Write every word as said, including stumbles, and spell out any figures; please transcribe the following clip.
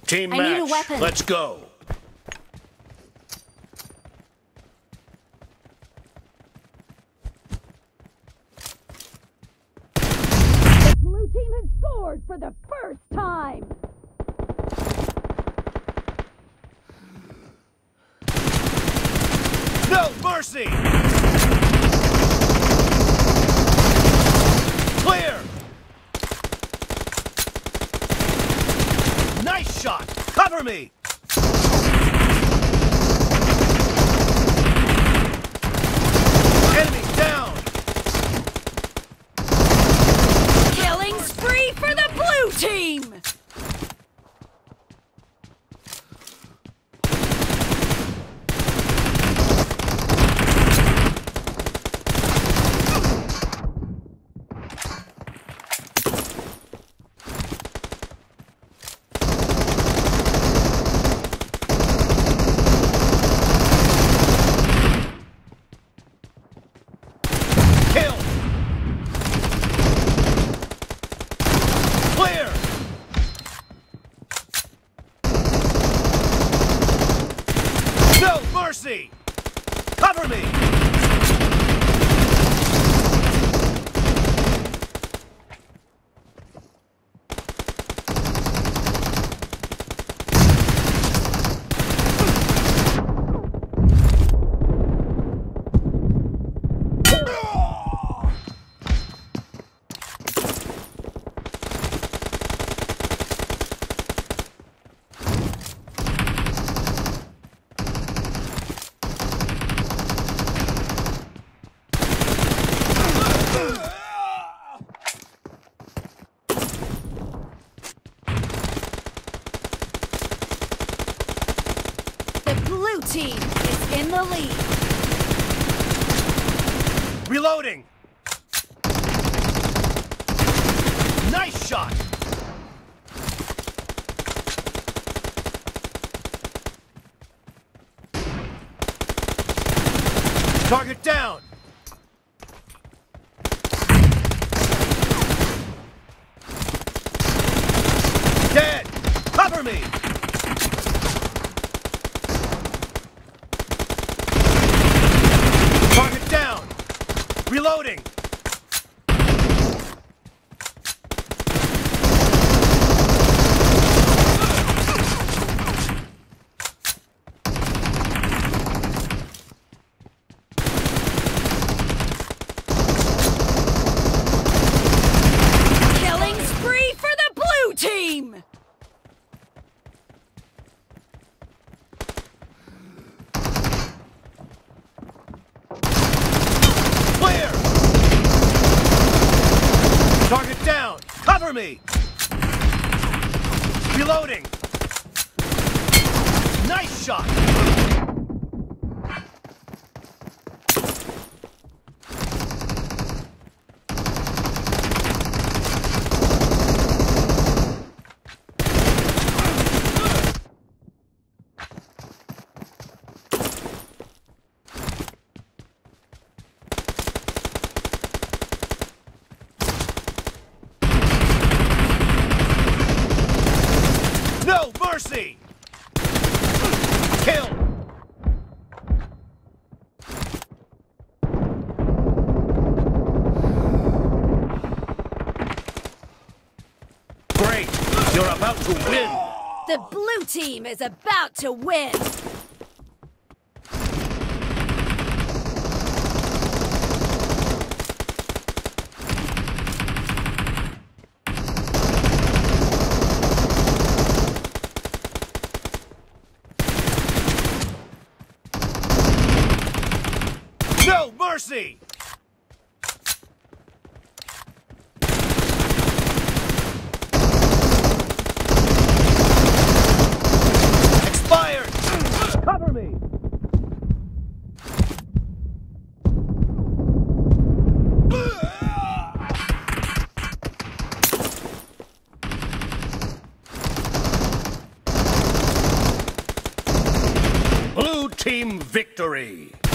Team I match. need a weapon. Let's go. The blue team has scored for the first time. No mercy! Clear! Nice shot! Cover me! Enemy down! Killing spree for the blue team! Kill! Clear! No mercy! Cover me! The blue team is in the lead. Reloading! Nice shot! Target down! Dead! Cover me! Target down! Reloading! Killing spree for the blue team! Clear! Target down! Cover me! Reloading! Nice shot! No mercy! Kill! Great! You're about to win! The blue team is about to win. No mercy! Expired! Cover me! Blue team victory!